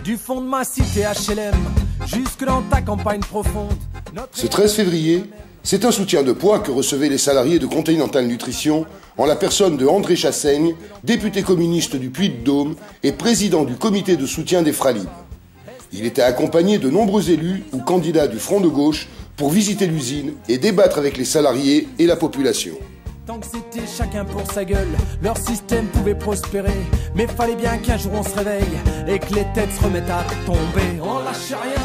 Du fond de ma cité HLM, jusque dans ta campagne profonde. Ce 13 février, c'est un soutien de poids que recevaient les salariés de Continental Nutrition en la personne de André Chassaigne, député communiste du Puy-de-Dôme et président du comité de soutien des Fralib. Il était accompagné de nombreux élus ou candidats du Front de gauche pour visiter l'usine et débattre avec les salariés et la population. Tant que c'était chacun pour sa gueule, leur système pouvait prospérer. Mais fallait bien qu'un jour on se réveille et que les têtes se remettent à tomber. On lâche rien.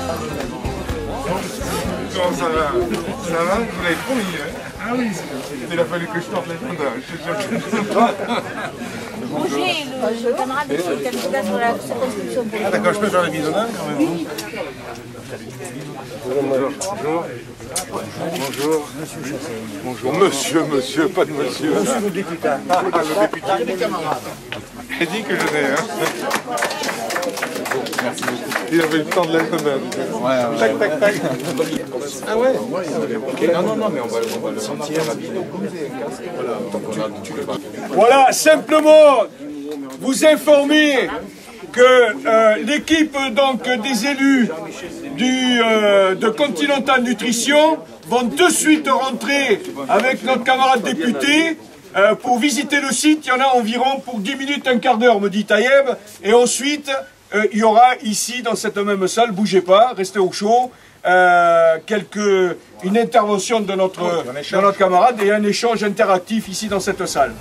Comment ça va? Ça va? Vous l'avez promis, hein? Ah oui, il a fallu que je tente l'agenda. Roger, le camarade qui est candidat sur la circonscription. Ah d'accord, je peux faire la mise en œuvre quand même? Oui. Bonjour. Bonjour. Bonjour. Monsieur, pas de monsieur. Monsieur le député. Ah, le député. Des camarades. Il dit que je n'ai, hein. Merci beaucoup. Il avait le temps de l'agenda. Ouais. Tac, tac, tac. Ah ouais? Non, mais on va le sentir rapidement. Voilà, simplement vous informer que l'équipe donc des élus de Continental Nutrition vont de suite rentrer avec notre camarade député pour visiter le site. Il y en a environ pour 10 minutes, un quart d'heure, me dit Taïeb. Et ensuite, il y aura ici, dans cette même salle, bougez pas, restez au chaud, une intervention de notre camarade et un échange interactif ici dans cette salle.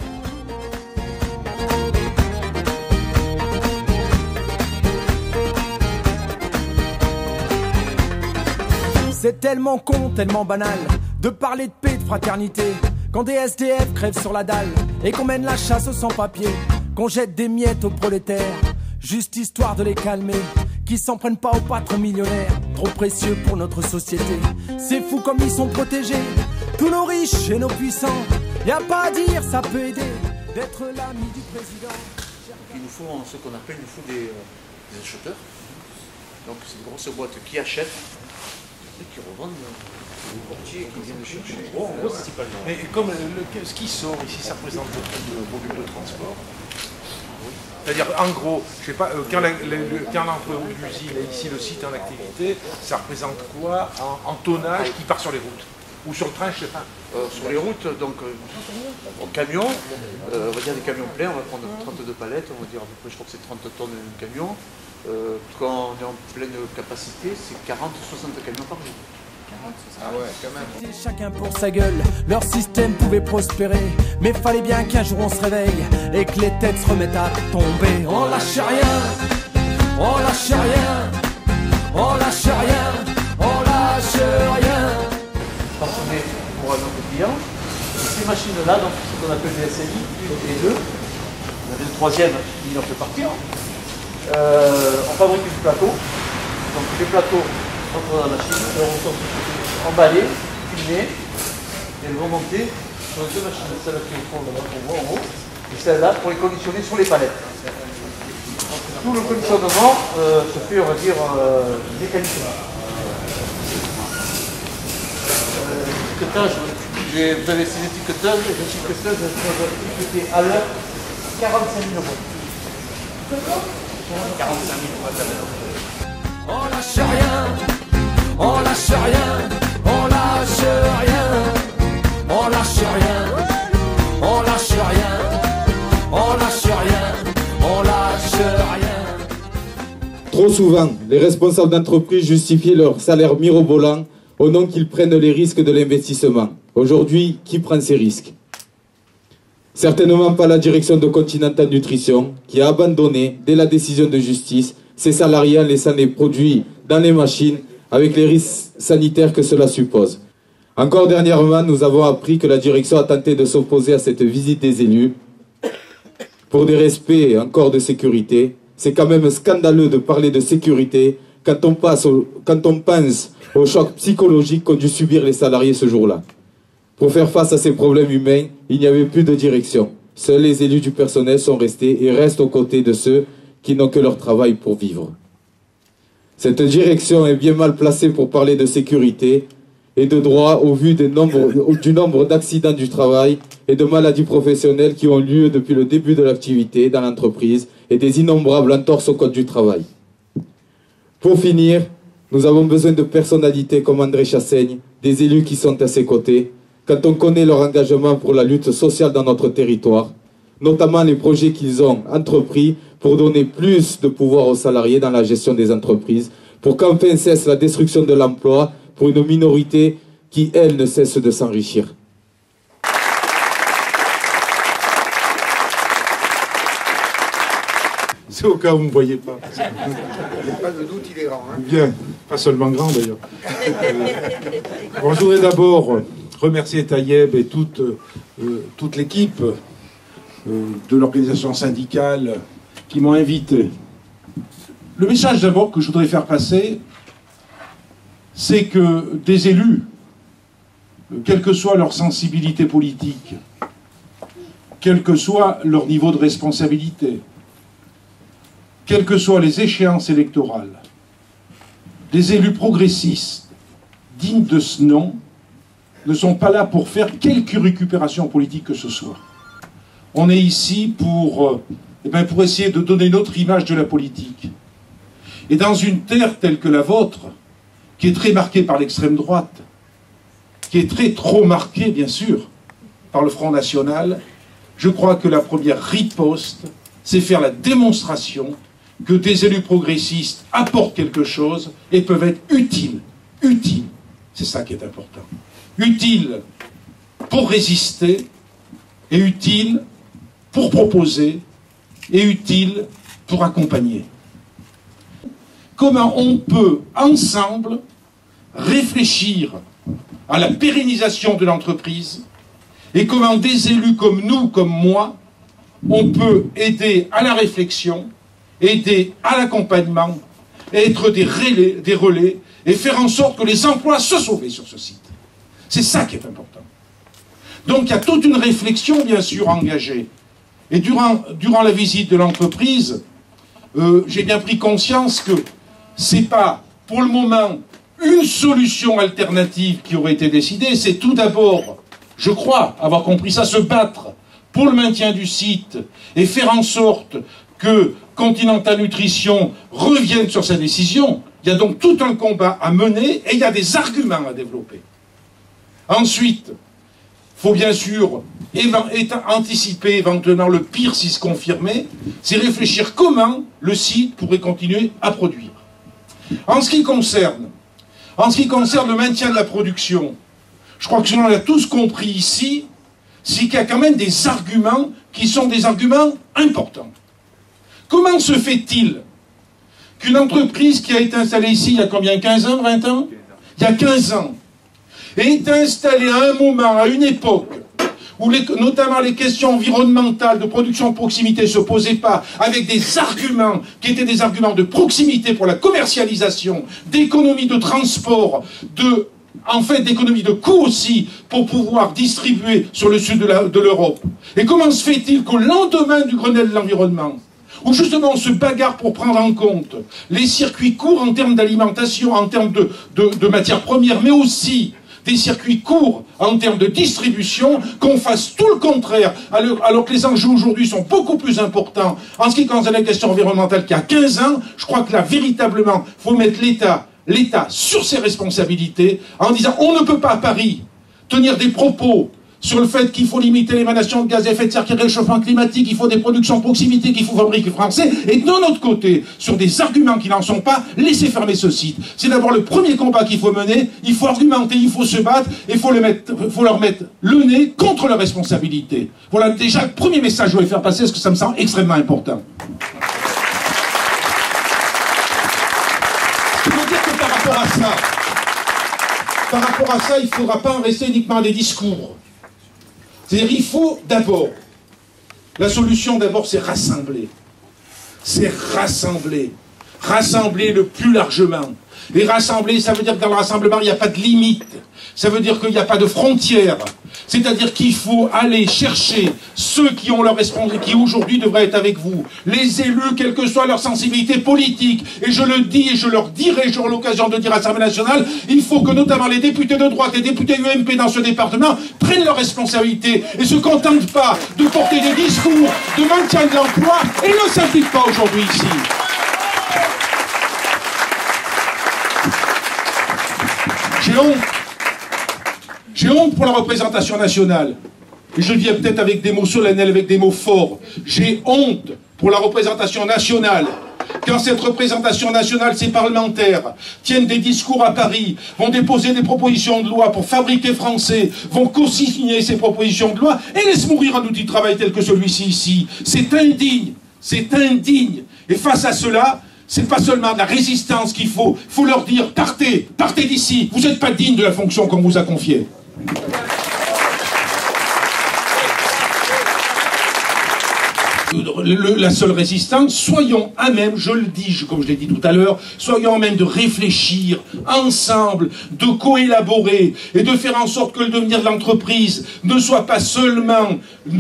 C'est tellement con, tellement banal de parler de paix, de fraternité, quand des SDF crèvent sur la dalle et qu'on mène la chasse aux sans-papiers, qu'on jette des miettes aux prolétaires, juste histoire de les calmer, qui s'en prennent pas aux patrons millionnaires, trop précieux pour notre société. C'est fou comme ils sont protégés, tous nos riches et nos puissants. Y a pas à dire, ça peut aider d'être l'ami du président. Il nous faut ce qu'on appelle des acheteurs. Donc c'est des grosses boîtes qui achètent et qui revendent aux portiers qui viennent chercher. Principalement. Et comme ce qui sort ici, ça représente le volume de transport. C'est-à-dire, en gros, je sais pas, quand l'entrepôt de l'usine est ici, le site en activité, ça représente quoi en tonnage qui part sur les routes? Ou sur le train, je sais pas. Sur les routes, donc, en camion, on va dire des camions pleins, on va prendre 32 palettes, on va dire à peu près, je crois que c'est 30 tonnes un camion. Quand on est en pleine capacité, c'est 40-60 camions par jour. Ah ouais, quand même. Chacun pour sa gueule, leur système pouvait prospérer. Mais fallait bien qu'un jour on se réveille et que les têtes se remettent à tomber. On lâche rien, on lâche rien, on lâche rien, on lâche rien. Parce qu'on est pour un autre client, ces machines-là, donc ce qu'on appelle des SLI, et deux, on avait le troisième qui vient de partir. On fabrique du plateau, donc les plateaux rentrent dans la machine, elles sont emballées, filmées, et elles vont monter sur les deux machines, celle-là qui est au fond, qu'on voit en haut, et celle-là pour les conditionner sur les palettes. Tout le conditionnement se fait, on va dire, mécaniquement. Vous avez ces étiqueteuses, les étiqueteuses peuvent étiqueter à l'heure 45 000 euros. 45 000 euros. On lâche rien, on lâche rien, on lâche rien, on lâche rien, on lâche rien, on lâche rien, on lâche rien. Trop souvent, les responsables d'entreprise justifient leur salaire mirobolant au nom qu'ils prennent les risques de l'investissement. Aujourd'hui, qui prend ces risques? Certainement pas la direction de Continental Nutrition, qui a abandonné, dès la décision de justice, ses salariés en laissant les produits dans les machines avec les risques sanitaires que cela suppose. Encore dernièrement, nous avons appris que la direction a tenté de s'opposer à cette visite des élus pour des respects encore de sécurité. C'est quand même scandaleux de parler de sécurité quand on pense au choc psychologique qu'ont dû subir les salariés ce jour-là. Pour faire face à ces problèmes humains, il n'y avait plus de direction. Seuls les élus du personnel sont restés et restent aux côtés de ceux qui n'ont que leur travail pour vivre. Cette direction est bien mal placée pour parler de sécurité et de droit au vu du nombre d'accidents du travail et de maladies professionnelles qui ont lieu depuis le début de l'activité dans l'entreprise et des innombrables entorses au code du travail. Pour finir, nous avons besoin de personnalités comme André Chassaigne, des élus qui sont à ses côtés, quand on connaît leur engagement pour la lutte sociale dans notre territoire, notamment les projets qu'ils ont entrepris pour donner plus de pouvoir aux salariés dans la gestion des entreprises, pour qu'enfin cesse la destruction de l'emploi pour une minorité qui, elle, ne cesse de s'enrichir. C'est au cas où vous ne me voyez pas. Il n'y a pas de doute, il est grand. Hein. Bien, pas seulement grand d'ailleurs. Bon, je voudrais d'abord remercier Taïeb et toute l'équipe de l'organisation syndicale qui m'ont invité. Le message d'abord que je voudrais faire passer, c'est que des élus, quelle que soit leur sensibilité politique, quel que soit leur niveau de responsabilité, quelles que soient les échéances électorales, des élus progressistes, dignes de ce nom, ne sont pas là pour faire quelque récupération politique que ce soit. On est ici pour essayer de donner notre image de la politique. Et dans une terre telle que la vôtre, qui est très marquée par l'extrême droite, qui est trop marquée, bien sûr, par le Front National, je crois que la première riposte, c'est faire la démonstration que des élus progressistes apportent quelque chose et peuvent être utiles. Utiles, c'est ça qui est important. Utiles pour résister, et utiles pour proposer, et utiles pour accompagner. Comment on peut, ensemble, réfléchir à la pérennisation de l'entreprise, et comment des élus comme nous, comme moi, on peut aider à la réflexion, aider à l'accompagnement, être des relais, et faire en sorte que les emplois se sauvent sur ce site. C'est ça qui est important. Donc il y a toute une réflexion, bien sûr, engagée. Et durant la visite de l'entreprise, j'ai bien pris conscience que c'est pas, pour le moment, une solution alternative qui aurait été décidée, c'est tout d'abord, je crois avoir compris ça, se battre pour le maintien du site et faire en sorte que Continental Nutrition revienne sur sa décision. Il y a donc tout un combat à mener et il y a des arguments à développer. Ensuite, il faut bien sûr anticiper éventuellement le pire si se confirmait, c'est réfléchir comment le site pourrait continuer à produire. En ce qui concerne le maintien de la production, je crois que ce qu'on a tous compris ici, c'est qu'il y a quand même des arguments qui sont des arguments importants. Comment se fait-il qu'une entreprise qui a été installée ici il y a combien, 15 ans, 20 ans? Il y a 15 ans, est installée à un moment, à une époque, où notamment les questions environnementales, de production de proximité ne se posaient pas, avec des arguments qui étaient des arguments de proximité pour la commercialisation, d'économie de transport, d'économie de coûts aussi, pour pouvoir distribuer sur le sud de l'Europe. Et comment se fait-il qu'au lendemain du Grenelle de l'environnement, où justement on se bagarre pour prendre en compte les circuits courts en termes d'alimentation, en termes de matières premières, mais aussi des circuits courts en termes de distribution, qu'on fasse tout le contraire, alors que les enjeux aujourd'hui sont beaucoup plus importants en ce qui concerne la question environnementale qu'il y a 15 ans. Je crois que là, véritablement, il faut mettre l'État sur ses responsabilités en disant on ne peut pas à Paris tenir des propos sur le fait qu'il faut limiter l'émanation de gaz à effet de serre qui est le réchauffement climatique, qu'il faut des productions de proximité, qu'il faut fabriquer français, et d'un autre côté, sur des arguments qui n'en sont pas, laisser fermer ce site. C'est d'abord le premier combat qu'il faut mener, il faut argumenter, il faut se battre, et il faut leur mettre le nez contre leurs responsabilités. Voilà déjà le premier message que je voulais faire passer, parce que ça me semble extrêmement important. Je veux dire que par rapport à ça, il ne faudra pas en rester uniquement à des discours. C'est-à-dire il faut d'abord, la solution d'abord c'est rassembler. C'est rassembler. Rassembler le plus largement. Et rassembler, ça veut dire que dans le rassemblement, il n'y a pas de limite. Ça veut dire qu'il n'y a pas de frontières. C'est-à-dire qu'il faut aller chercher ceux qui ont leur responsabilité, qui aujourd'hui devraient être avec vous. Les élus, quelle que soit leur sensibilité politique. Et je le dis et je leur dirai, j'aurai l'occasion de dire à l'Assemblée nationale, il faut que notamment les députés de droite et les députés UMP dans ce département prennent leurs responsabilités et ne se contentent pas de porter des discours de maintien de l'emploi et ne s'impliquent pas aujourd'hui ici. J'ai honte pour la représentation nationale. Et je le dis peut-être avec des mots solennels, avec des mots forts. J'ai honte pour la représentation nationale. Quand cette représentation nationale, ces parlementaires, tiennent des discours à Paris, vont déposer des propositions de loi pour fabriquer français, vont co-signer ces propositions de loi et laissent mourir un outil de travail tel que celui-ci ici. C'est indigne. C'est indigne. Et face à cela, c'est pas seulement de la résistance qu'il faut. Il faut leur dire, partez, partez d'ici. Vous n'êtes pas digne de la fonction qu'on vous a confiée. La seule résistance, soyons à même, je le dis, comme je l'ai dit tout à l'heure, soyons à même de réfléchir ensemble, de coélaborer et de faire en sorte que le devenir de l'entreprise ne soit pas seulement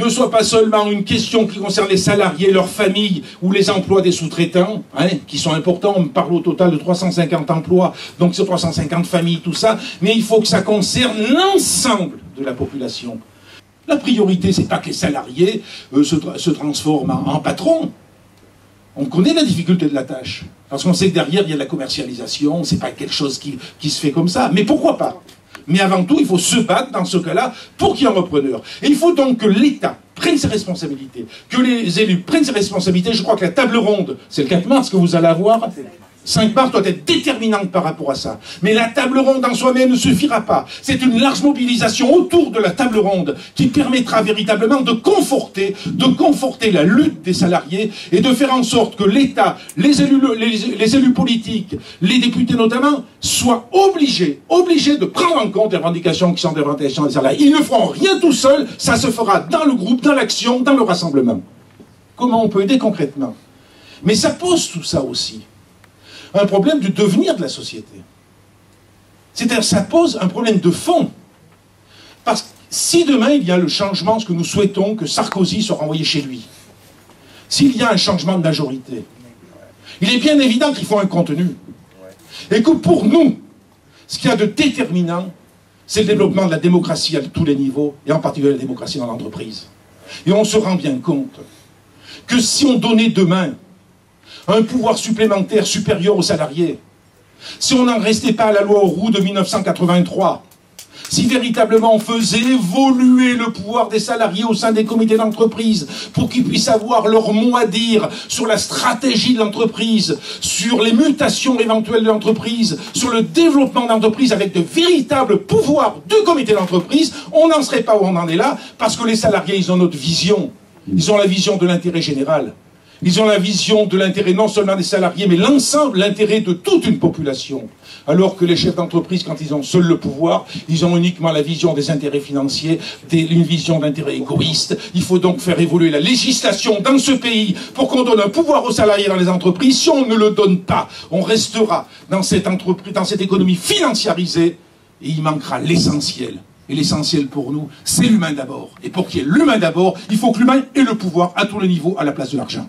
une question qui concerne les salariés, leurs familles ou les emplois des sous-traitants, hein, qui sont importants. On parle au total de 350 emplois, donc c'est 350 familles, tout ça, mais il faut que ça concerne l'ensemble de la population. La priorité, c'est pas que les salariés se transforment en patrons. On connaît la difficulté de la tâche. Parce qu'on sait que derrière, il y a de la commercialisation, c'est pas quelque chose qui se fait comme ça. Mais pourquoi pas? Mais avant tout, il faut se battre dans ce cas-là pour qu'il y ait un repreneur. Et il faut donc que l'État prenne ses responsabilités, que les élus prennent ses responsabilités. Je crois que la table ronde, c'est le 4 mars que vous allez avoir. 5 mars doit être déterminante par rapport à ça. Mais la table ronde en soi-même ne suffira pas. C'est une large mobilisation autour de la table ronde qui permettra véritablement de conforter la lutte des salariés et de faire en sorte que l'État, les élus politiques, les députés notamment, soient obligés de prendre en compte les revendications qui sont des revendications des salariés. Ils ne feront rien tout seuls, ça se fera dans le groupe, dans l'action, dans le rassemblement. Comment on peut aider concrètement? Mais ça pose tout ça aussi un problème du devenir de la société. C'est-à-dire, ça pose un problème de fond. Parce que si demain il y a le changement, ce que nous souhaitons, que Sarkozy soit renvoyé chez lui, s'il y a un changement de majorité, il est bien évident qu'il faut un contenu. Et que pour nous, ce qu'il y a de déterminant, c'est le développement de la démocratie à tous les niveaux, et en particulier la démocratie dans l'entreprise. Et on se rend bien compte que si on donnait demain un pouvoir supplémentaire supérieur aux salariés, si on n'en restait pas à la loi Auroux de 1983, si véritablement on faisait évoluer le pouvoir des salariés au sein des comités d'entreprise pour qu'ils puissent avoir leur mot à dire sur la stratégie de l'entreprise, sur les mutations éventuelles de l'entreprise, sur le développement d'entreprise avec de véritables pouvoirs du comité d'entreprise, on n'en serait pas où on en est là, parce que les salariés, ils ont notre vision. Ils ont la vision de l'intérêt général. Ils ont la vision de l'intérêt non seulement des salariés, mais l'ensemble, l'intérêt de toute une population. Alors que les chefs d'entreprise, quand ils ont seuls le pouvoir, ils ont uniquement la vision des intérêts financiers, une vision d'intérêt égoïste. Il faut donc faire évoluer la législation dans ce pays pour qu'on donne un pouvoir aux salariés dans les entreprises. Si on ne le donne pas, on restera dans cette entreprise, dans cette économie financiarisée, et il manquera l'essentiel. Et l'essentiel pour nous, c'est l'humain d'abord. Et pour qu'il y ait l'humain d'abord, il faut que l'humain ait le pouvoir à tous les niveaux, à la place de l'argent.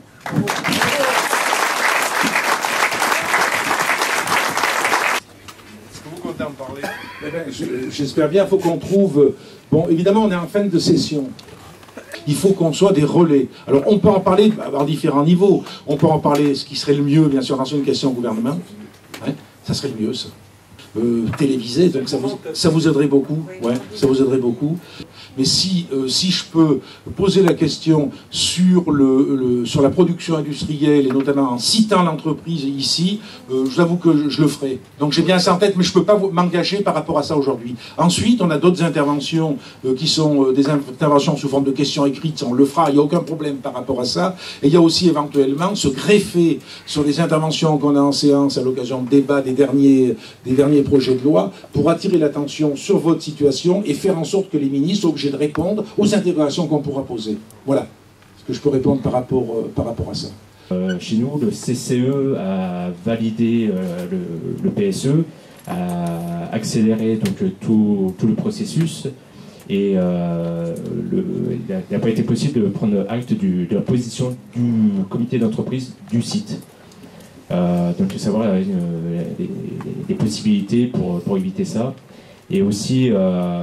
Est-ce que vous comptez en parler? J'espère bien, il faut qu'on trouve... Bon, évidemment, on est en fin de session. Il faut qu'on soit des relais. Alors, on peut en parler à différents niveaux. On peut en parler, ce qui serait le mieux, bien sûr, dans une question au gouvernement. Ouais, ça serait le mieux, ça. Télévisé, donc ça vous aiderait beaucoup. Ouais, ça vous aiderait beaucoup. Mais si je peux poser la question sur la production industrielle, et notamment en citant l'entreprise ici, je vous avoue que je le ferai. Donc j'ai bien ça en tête, mais je ne peux pas m'engager par rapport à ça aujourd'hui. Ensuite, on a d'autres interventions qui sont des interventions sous forme de questions écrites, on le fera, il n'y a aucun problème par rapport à ça. Et il y a aussi éventuellement se greffer sur les interventions qu'on a en séance à l'occasion de débat des derniers projets de loi, pour attirer l'attention sur votre situation et faire en sorte que les ministres soient obligés de répondre aux interrogations qu'on pourra poser. Voilà ce que je peux répondre par rapport à ça. Chez nous, le CCE a validé le PSE, a accéléré donc, tout le processus, et il n'a pas été possible de prendre acte de la position du comité d'entreprise du site. Donc savoir les possibilités pour éviter ça, et aussi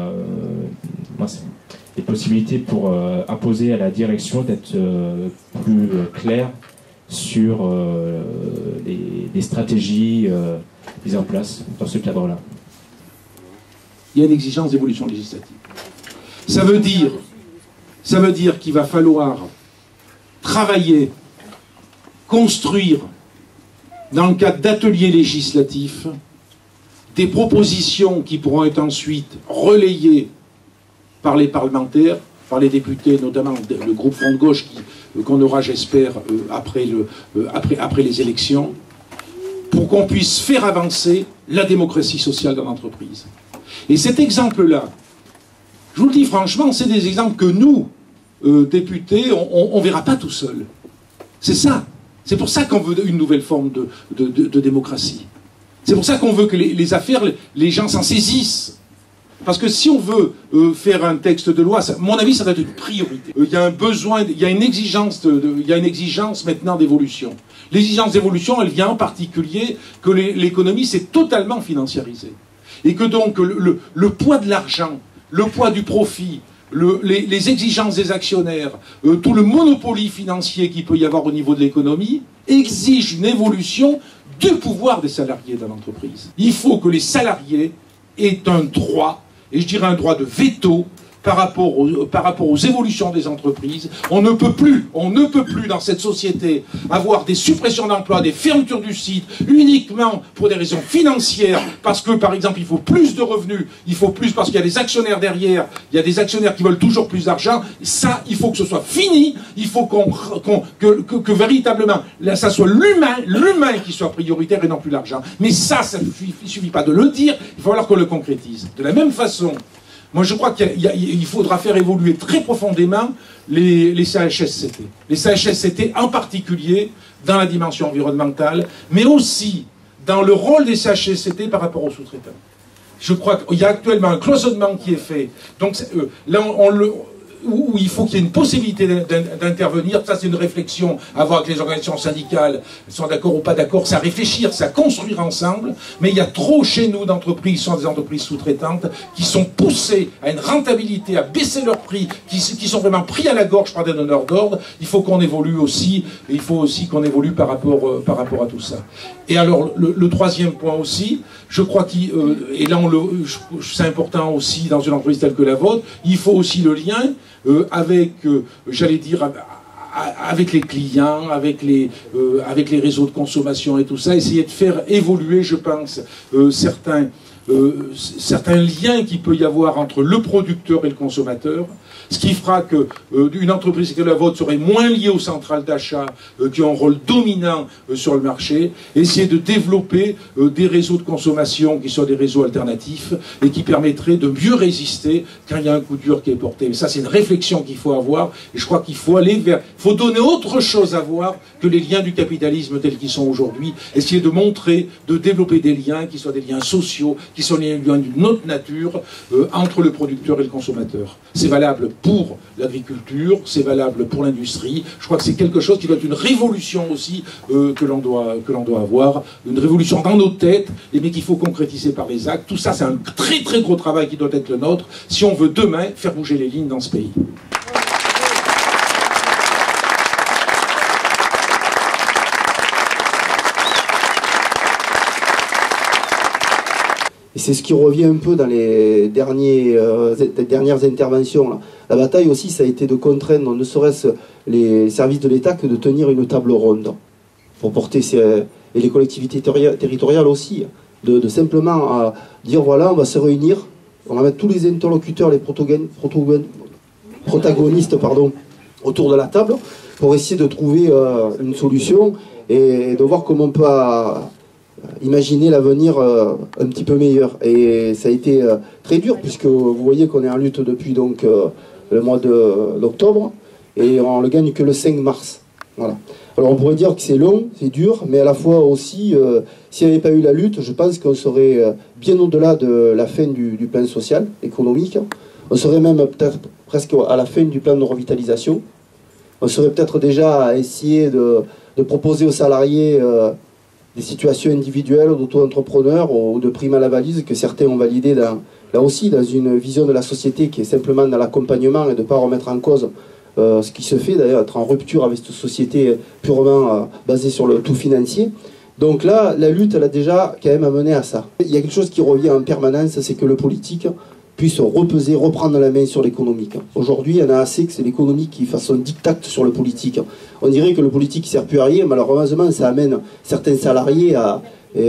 les possibilités pour imposer à la direction d'être plus claire sur les stratégies mises en place dans ce cadre-là. il y a une exigence d'évolution législative. Ça veut dire qu'il va falloir travailler, construire, dans le cadre d'ateliers législatifs, des propositions qui pourront être ensuite relayées par les parlementaires, par les députés, notamment le groupe Front de Gauche qu'on aura, j'espère, après les élections, pour qu'on puisse faire avancer la démocratie sociale dans l'entreprise. Et cet exemple-là, je vous le dis franchement, c'est des exemples que nous, députés, on ne verra pas tout seul. C'est ça. C'est pour ça qu'on veut une nouvelle forme de démocratie. C'est pour ça qu'on veut que les affaires, les gens s'en saisissent. Parce que si on veut faire un texte de loi, à mon avis, ça doit être une priorité. Il y a un besoin, il y a une exigence maintenant d'évolution. L'exigence d'évolution, elle vient en particulier que l'économie s'est totalement financiarisée. Et que donc le poids de l'argent, le poids du profit, les exigences des actionnaires, tout le monopole financier qu'il peut y avoir au niveau de l'économie, exige une évolution du pouvoir des salariés dans l'entreprise. Il faut que les salariés aient un droit, et je dirais un droit de veto, par rapport aux évolutions des entreprises. On ne peut plus dans cette société avoir des suppressions d'emplois, des fermetures du site, uniquement pour des raisons financières, parce que, par exemple, il faut plus de revenus, il faut plus parce qu'il y a des actionnaires derrière, il y a des actionnaires qui veulent toujours plus d'argent. Ça, il faut que ce soit fini, il faut que véritablement, là, ça soit l'humain qui soit prioritaire et non plus l'argent. Mais ça ne suffit pas de le dire, il va falloir qu'on le concrétise. De la même façon, moi, je crois qu'il faudra faire évoluer très profondément les CHSCT. Les CHSCT en particulier dans la dimension environnementale, mais aussi dans le rôle des CHSCT par rapport aux sous-traitants. Je crois qu'il y a actuellement un cloisonnement qui est fait. Donc là, où il faut qu'il y ait une possibilité d'intervenir. Ça, c'est une réflexion à avoir avec les organisations syndicales, elles sont d'accord ou pas d'accord, c'est à réfléchir, c'est à construire ensemble, mais il y a trop chez nous d'entreprises, qui sont des entreprises sous-traitantes, qui sont poussées à une rentabilité, à baisser leurs prix, qui sont vraiment pris à la gorge par des donneurs d'ordre. Il faut qu'on évolue aussi, et il faut aussi qu'on évolue par rapport à tout ça. Et alors, le troisième point aussi, je crois et là c'est important aussi dans une entreprise telle que la vôtre, il faut aussi le lien avec, j'allais dire, avec les clients, avec les réseaux de consommation et tout ça, essayer de faire évoluer, je pense, certains liens qu'il peut y avoir entre le producteur et le consommateur, ce qui fera qu'une entreprise que la vôtre serait moins liée aux centrales d'achat qui ont un rôle dominant sur le marché, essayer de développer des réseaux de consommation qui soient des réseaux alternatifs et qui permettraient de mieux résister quand il y a un coup dur qui est porté. Mais ça, c'est une réflexion qu'il faut avoir, et je crois qu'il faut aller vers... Il faut donner autre chose à voir que les liens du capitalisme tels qu'ils sont aujourd'hui, essayer de montrer, de développer des liens qui soient des liens sociaux, qui sont des liens d'une autre nature entre le producteur et le consommateur. C'est valable pour l'agriculture, c'est valable pour l'industrie. Je crois que c'est quelque chose qui doit être une révolution aussi que l'on doit avoir, une révolution dans nos têtes, mais qu'il faut concrétiser par les actes. Tout ça, c'est un très très gros travail qui doit être le nôtre si on veut demain faire bouger les lignes dans ce pays. Et c'est ce qui revient un peu dans les dernières interventions, là. La bataille aussi, ça a été de contraindre, ne serait-ce les services de l'État, que de tenir une table ronde pour porter et les collectivités territoriales aussi, de simplement dire voilà, on va se réunir, on va mettre tous les interlocuteurs, les protagonistes autour de la table pour essayer de trouver une solution et de voir comment on peut imaginer l'avenir un petit peu meilleur. Et ça a été très dur, puisque vous voyez qu'on est en lutte depuis donc le mois d'octobre, et on le gagne que le 5 mars. Voilà. Alors on pourrait dire que c'est long, c'est dur, mais à la fois aussi, s'il n'y avait pas eu la lutte, je pense qu'on serait bien au-delà de la fin du plan social, économique. On serait même peut-être presque à la fin du plan de revitalisation. On serait peut-être déjà à essayer de proposer aux salariés des situations individuelles d'auto-entrepreneurs ou de primes à la valise que certains ont validées là aussi dans une vision de la société qui est simplement dans l'accompagnement et de ne pas remettre en cause ce qui se fait, d'ailleurs être en rupture avec cette société purement basée sur le tout financier. Donc là, la lutte, elle a déjà quand même amené à ça. Il y a quelque chose qui revient en permanence, c'est que le politique puisse repeser, reprendre la main sur l'économique. Aujourd'hui, il y en a assez que c'est l'économie qui fasse son diktat sur le politique. On dirait que le politique ne sert plus à rien, malheureusement, ça amène certains salariés dans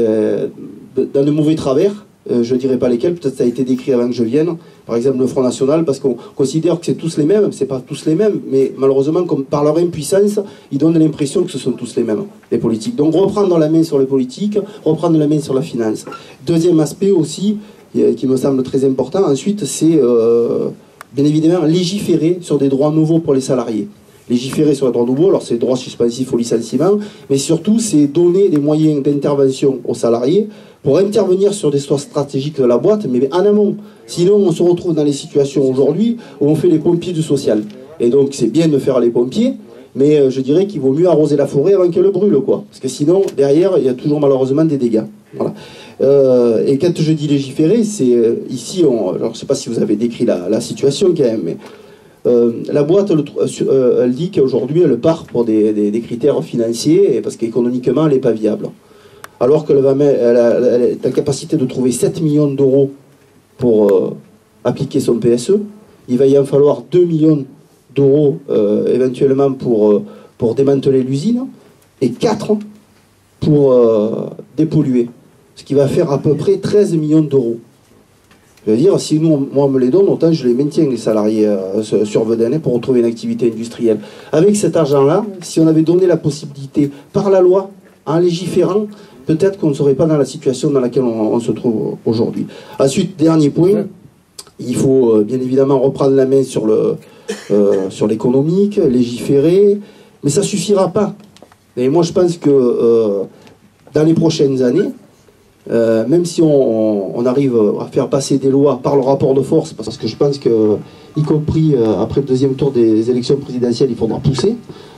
de mauvais travers. Je ne dirais pas lesquels, peut-être ça a été décrit avant que je vienne. Par exemple, le Front National, parce qu'on considère que c'est tous les mêmes, c'est pas tous les mêmes, mais malheureusement, comme par leur impuissance, ils donnent l'impression que ce sont tous les mêmes, les politiques. Donc reprendre la main sur les politiques, reprendre la main sur la finance. Deuxième aspect aussi, qui me semble très important ensuite, c'est bien évidemment légiférer sur des droits nouveaux pour les salariés. Légiférer sur les droits nouveaux, alors c'est droits suspensifs au licenciement, mais surtout c'est donner des moyens d'intervention aux salariés pour intervenir sur des choix stratégiques de la boîte, mais en amont. Sinon on se retrouve dans les situations aujourd'hui où on fait les pompiers du social. Et donc c'est bien de faire les pompiers, mais je dirais qu'il vaut mieux arroser la forêt avant qu'elle brûle, quoi. Parce que sinon, derrière, il y a toujours malheureusement des dégâts. Voilà. Et quand je dis légiférer, c'est ici, alors je ne sais pas si vous avez décrit la situation quand même, mais la boîte, elle dit qu'aujourd'hui, elle part pour des critères financiers, parce qu'économiquement, elle n'est pas viable. Alors qu'elle est en capacité de trouver 7 millions d'euros pour appliquer son PSE, il va y en falloir 2 millions d'euros éventuellement pour démanteler l'usine, et 4 pour dépolluer. Ce qui va faire à peu près 13 millions d'euros. Je veux dire, si moi on me les donne, autant je les maintiens, les salariés sur Vedène, pour retrouver une activité industrielle. Avec cet argent-là, si on avait donné la possibilité par la loi, en légiférant, peut-être qu'on ne serait pas dans la situation dans laquelle on se trouve aujourd'hui. Ensuite, dernier point, il faut bien évidemment reprendre la main sur l'économique, légiférer, mais ça ne suffira pas. Et moi je pense que dans les prochaines années, même si on arrive à faire passer des lois par le rapport de force, parce que je pense que, y compris après le deuxième tour des élections présidentielles, il faudra pousser,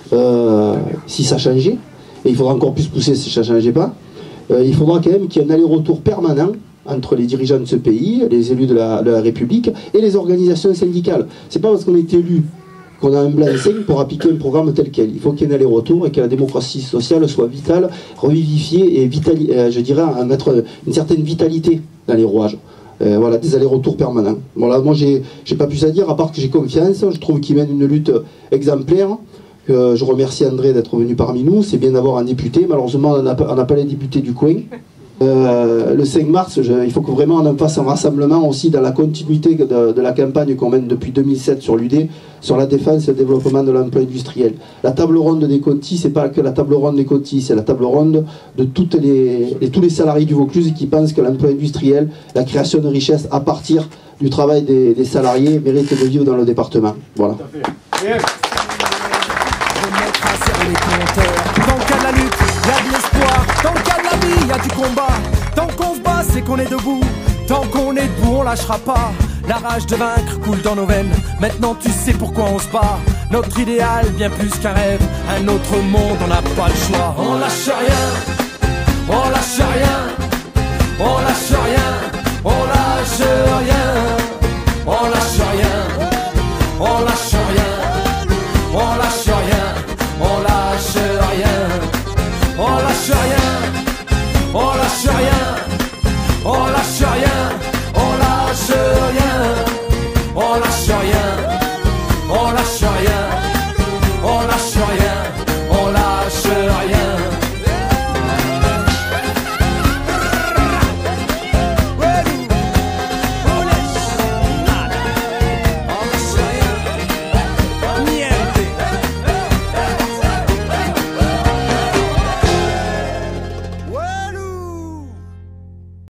si ça changeait, et il faudra encore plus pousser si ça ne changeait pas, il faudra quand même qu'il y ait un aller-retour permanent entre les dirigeants de ce pays, les élus de la République, et les organisations syndicales. C'est pas parce qu'on est élu qu'on a un blanc-seing pour appliquer un programme tel quel. Il faut qu'il y ait un aller-retour et que la démocratie sociale soit vitale, revivifiée et je dirais mettre une certaine vitalité dans les rouages. Voilà, des allers-retours permanents. Voilà, moi j'ai pas plus à dire à part que j'ai confiance. Je trouve qu'il mène une lutte exemplaire. Je remercie André d'être venu parmi nous. C'est bien d'avoir un député. Malheureusement, on n'a pas les députés du coin. Le 5 mars, il faut que vraiment on en fasse un rassemblement aussi dans la continuité de la campagne qu'on mène depuis 2007 sur l'UD, sur la défense et le développement de l'emploi industriel. La table ronde des Contis, c'est pas que la table ronde des Contis, c'est la table ronde de tous les salariés du Vaucluse qui pensent que l'emploi industriel, la création de richesses à partir du travail des salariés mérite de vivre dans le département. Voilà. Tant qu'il y a de la lutte, il y a de l'espoir. Tant qu'il y a de la vie, il y a du combat. Tant qu'on se bat, c'est qu'on est debout. Tant qu'on est debout, on lâchera pas. La rage de vaincre coule dans nos veines. Maintenant tu sais pourquoi on se bat. Notre idéal, bien plus qu'un rêve. Un autre monde, on n'a pas le choix. On lâche rien, on lâche rien, on lâche